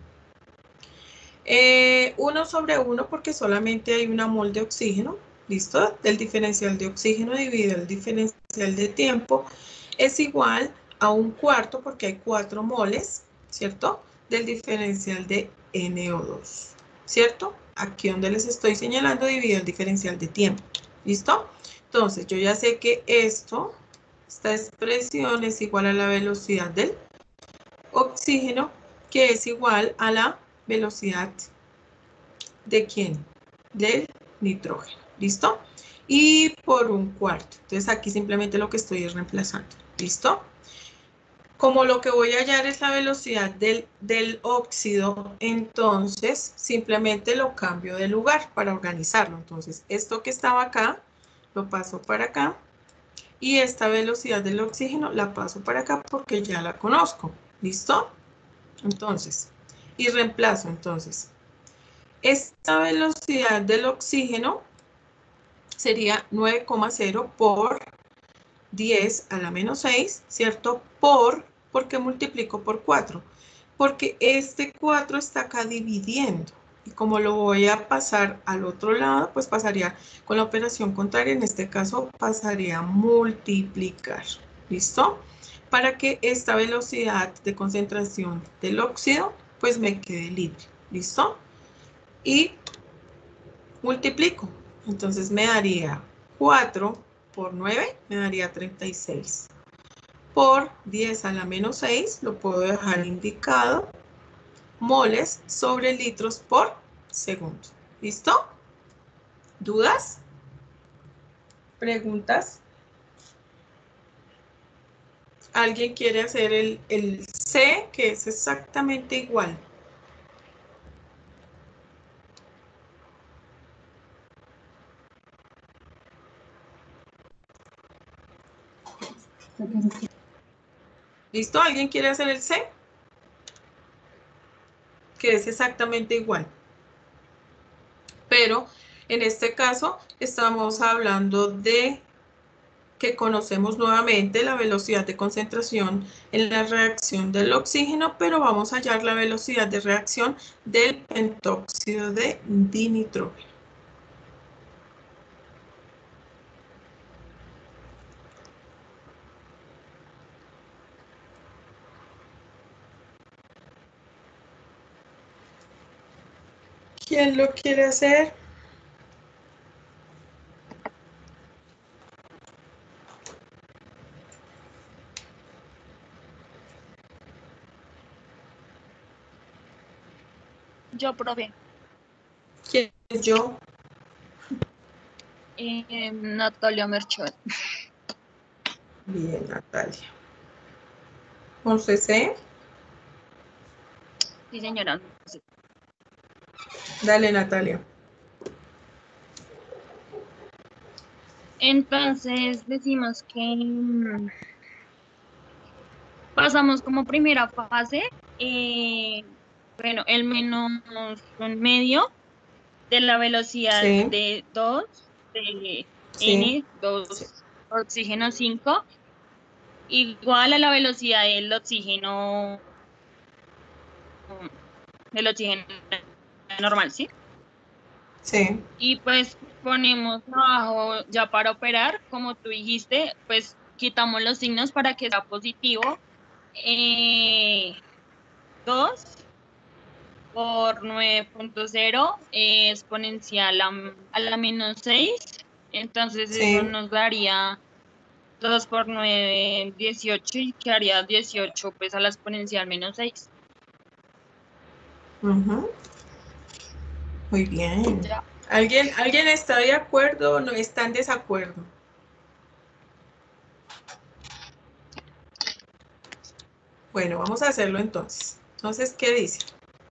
eh, uno sobre uno porque solamente hay una mol de oxígeno, ¿listo? Del diferencial de oxígeno dividido el diferencial de tiempo es igual a un cuarto porque hay cuatro moles, ¿cierto? Del diferencial de N O dos, ¿cierto? Aquí donde les estoy señalando dividido el diferencial de tiempo, ¿listo? Entonces yo ya sé que esto, esta expresión es igual a la velocidad del oxígeno, que es igual a la velocidad ¿de quién? Del nitrógeno, ¿listo? Y por un cuarto. Entonces aquí simplemente lo que estoy es reemplazando, ¿listo? Como lo que voy a hallar es la velocidad del, del óxido, entonces simplemente lo cambio de lugar para organizarlo. Entonces esto que estaba acá, lo paso para acá. Y esta velocidad del oxígeno la paso para acá porque ya la conozco, ¿listo? Entonces, y reemplazo entonces. Esta velocidad del oxígeno sería nueve coma cero por diez a la menos seis, ¿cierto? Por, ¿por qué multiplico por cuatro? Porque este cuatro está acá dividiendo Y como lo voy a pasar al otro lado, pues pasaría con la operación contraria, en este caso pasaría a multiplicar. ¿Listo? Para que esta velocidad de concentración del óxido pues me quede libre. ¿Listo? Y multiplico. Entonces me daría cuatro por nueve, me daría treinta y seis. Por diez a la menos seis, lo puedo dejar indicado, moles sobre litros por segundo. ¿Listo? ¿Dudas? ¿Preguntas? ¿Alguien quiere hacer el, el C, que es exactamente igual? ¿Listo? ¿Alguien quiere hacer el C? Que es exactamente igual. Pero en este caso estamos hablando de que conocemos nuevamente la velocidad de concentración en la reacción del oxígeno, pero vamos a hallar la velocidad de reacción del pentóxido de dinitrógeno. ¿Quién lo quiere hacer? Yo, profe. ¿Quién es yo? Eh, Natalia Merchol. Bien, Natalia. José C. Sí, señora. Dale, Natalia. Entonces decimos que mm, pasamos como primera fase, eh, bueno, el menos un medio de la velocidad Sí. de dos, de Sí. N, dos, oxígeno cinco, igual a la velocidad del oxígeno, del oxígeno normal, ¿sí? Sí. Y pues ponemos abajo ya para operar, como tú dijiste, pues quitamos los signos para que sea positivo. Eh, dos por nueve punto cero eh, exponencial a, a la menos seis. Entonces Sí. eso nos daría dos por nueve, dieciocho, y quedaría dieciocho pues a la exponencial menos seis. Uh-huh. Muy bien. Ya. ¿Alguien, ¿Alguien está de acuerdo o no está en desacuerdo? Bueno, vamos a hacerlo entonces. Entonces, ¿qué dice?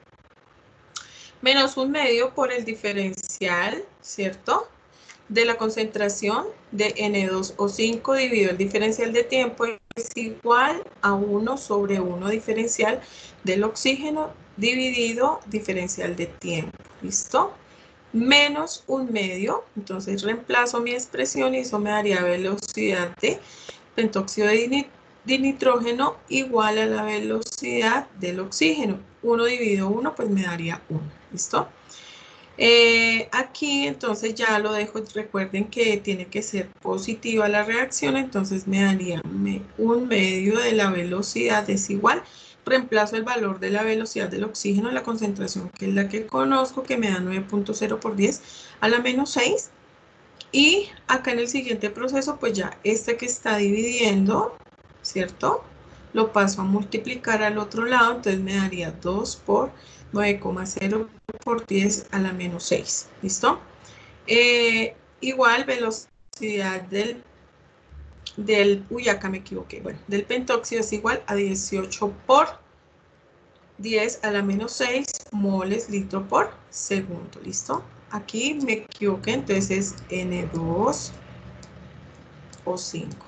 Menos un medio por el diferencial, ¿cierto? De la concentración de N dos O cinco dividido el diferencial de tiempo es igual a uno sobre uno diferencial del oxígeno dividido diferencial de tiempo. ¿Listo? Menos un medio, entonces reemplazo mi expresión y eso me daría velocidad de pentóxido de nitrógeno igual a la velocidad del oxígeno. uno dividido uno pues me daría uno. ¿Listo? Eh, aquí entonces ya lo dejo, recuerden que tiene que ser positiva la reacción, entonces me daría un medio de la velocidad es igual, reemplazo el valor de la velocidad del oxígeno, la concentración que es la que conozco, que me da nueve punto cero por diez a la menos seis, y acá en el siguiente proceso pues ya este que está dividiendo, ¿cierto? Lo paso a multiplicar al otro lado, entonces me daría dos por nueve coma cero por diez a la menos seis. ¿Listo? Eh, igual velocidad del, del, uy, acá me equivoqué, bueno, del pentóxido es igual a dieciocho por diez a la menos seis moles litro por segundo. ¿Listo? Aquí me equivoqué, entonces es N dos O cinco.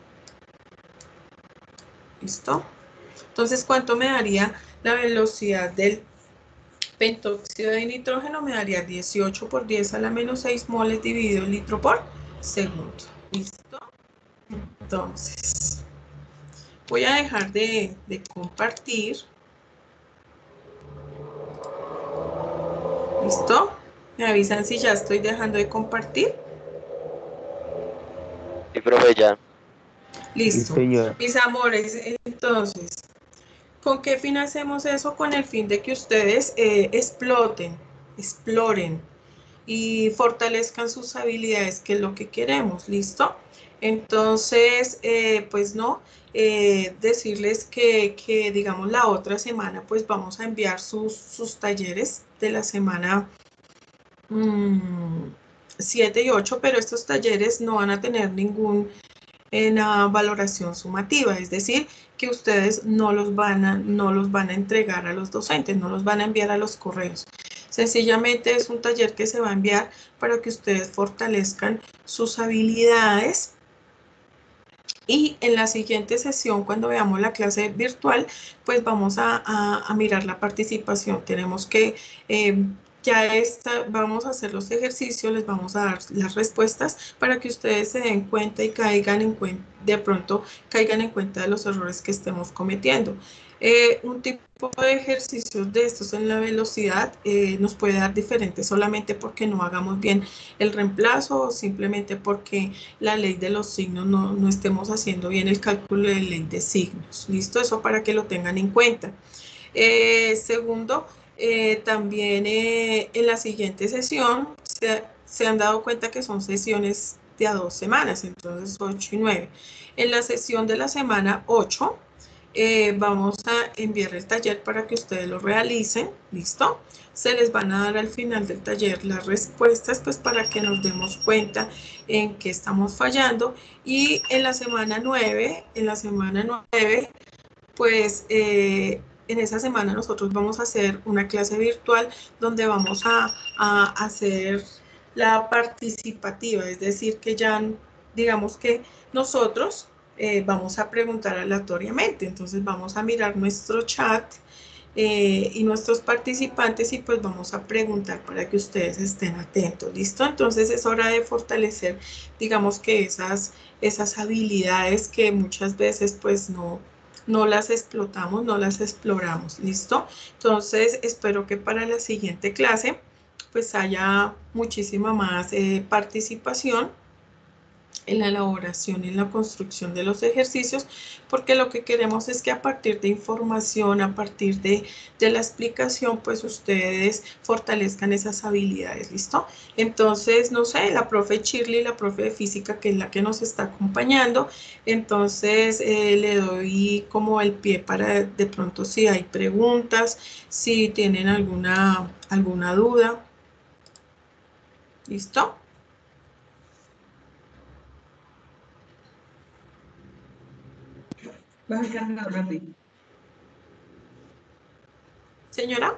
¿Listo? Entonces, ¿cuánto me daría la velocidad del pentóxido de nitrógeno? Me daría dieciocho por diez a la menos seis moles dividido en litro por segundo. ¿Listo? Entonces, voy a dejar de, de compartir. ¿Listo? Me avisan si ya estoy dejando de compartir. Sí, profe, ya. Listo. señora. Mis amores, entonces, ¿con qué fin hacemos eso? Con el fin de que ustedes eh, exploten, exploren y fortalezcan sus habilidades, que es lo que queremos, ¿listo? Entonces, eh, pues no, eh, decirles que, que, digamos, la otra semana, pues vamos a enviar sus, sus talleres de la semana mmm, siete y ocho, pero estos talleres no van a tener ningún en la valoración sumativa, es decir, que ustedes no los van a, no los van a entregar a los docentes, no los van a enviar a los correos. Sencillamente es un taller que se va a enviar para que ustedes fortalezcan sus habilidades y en la siguiente sesión, cuando veamos la clase virtual, pues vamos a, a, a mirar la participación. Tenemos que, eh, ya esta, vamos a hacer los ejercicios, les vamos a dar las respuestas para que ustedes se den cuenta y caigan en cuenta, de pronto caigan en cuenta de los errores que estemos cometiendo. Eh, un tipo de ejercicios de estos en la velocidad eh, nos puede dar diferente solamente porque no hagamos bien el reemplazo o simplemente porque la ley de los signos no, no estemos haciendo bien el cálculo de ley de signos. ¿Listo? Eso para que lo tengan en cuenta. Eh, segundo, eh, también eh, en la siguiente sesión se, se han dado cuenta que son sesiones de a dos semanas, entonces ocho y nueve. En la sesión de la semana ocho, eh, vamos a enviar el taller para que ustedes lo realicen, ¿listo? Se les van a dar al final del taller las respuestas, pues para que nos demos cuenta en qué estamos fallando. Y en la semana nueve, en la semana nueve, pues eh, en esa semana nosotros vamos a hacer una clase virtual donde vamos a, a hacer la participativa, es decir, que ya digamos que nosotros eh, vamos a preguntar aleatoriamente, entonces vamos a mirar nuestro chat eh, y nuestros participantes y pues vamos a preguntar para que ustedes estén atentos, ¿listo? Entonces es hora de fortalecer, digamos que esas, esas habilidades que muchas veces pues no, no las explotamos, no las exploramos, ¿listo? Entonces espero que para la siguiente clase pues haya muchísima más eh, participación en la elaboración y en la construcción de los ejercicios, porque lo que queremos es que a partir de información, a partir de, de la explicación, pues ustedes fortalezcan esas habilidades, ¿listo? Entonces, no sé, la profe Shirley, la profe de física, que es la que nos está acompañando, entonces eh, le doy como el pie para de pronto si hay preguntas, si tienen alguna, alguna duda, ¿listo? Baja el cargador rápido. Señora.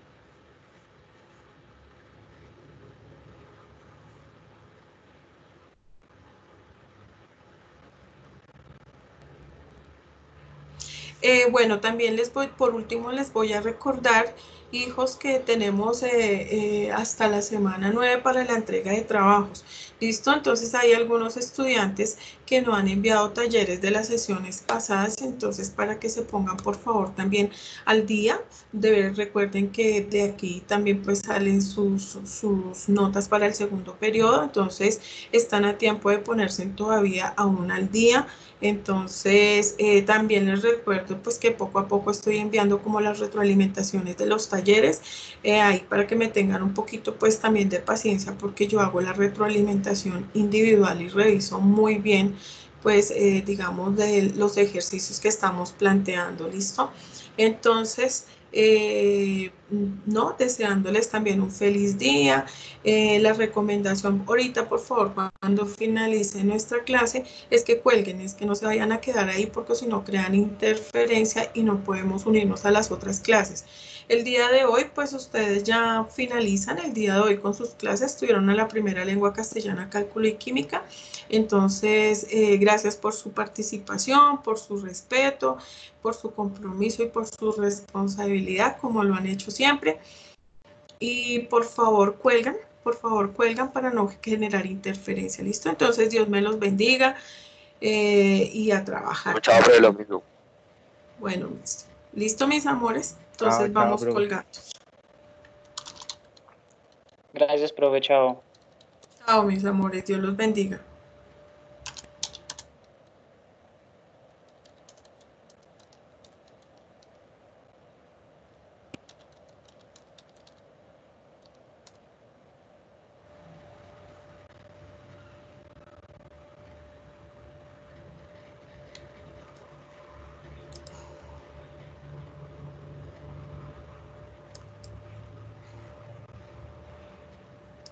Eh, bueno, también les voy, por último les voy a recordar, hijos, que tenemos eh, eh, hasta la semana nueve para la entrega de trabajos. ¿Listo? Entonces hay algunos estudiantes que no han enviado talleres de las sesiones pasadas, entonces para que se pongan por favor también al día. De, recuerden que de aquí también pues salen sus, sus notas para el segundo periodo, entonces están a tiempo de ponerse todavía aún al día. Entonces, eh, también les recuerdo pues que poco a poco estoy enviando como las retroalimentaciones de los talleres, eh, ahí para que me tengan un poquito pues también de paciencia, porque yo hago la retroalimentación individual y reviso muy bien pues eh, digamos de los ejercicios que estamos planteando, ¿listo? Entonces, eh, no, deseándoles también un feliz día. Eh, la recomendación ahorita, por favor, cuando finalice nuestra clase, es que cuelguen, es que no se vayan a quedar ahí porque si no crean interferencia y no podemos unirnos a las otras clases. El día de hoy, pues ustedes ya finalizan el día de hoy con sus clases, tuvieron a la primera lengua castellana, cálculo y química. Entonces, eh, gracias por su participación, por su respeto, por su compromiso y por su responsabilidad, como lo han hecho siempre. Y por favor, cuelgan, por favor, cuelgan para no generar interferencia, ¿listo? Entonces, Dios me los bendiga eh, y a trabajar. Chao, profe, lo mismo. Bueno, listo, mis amores. Entonces, Chao, chao, vamos profe. colgando. Gracias, profe, chao. Chao, mis amores, Dios los bendiga.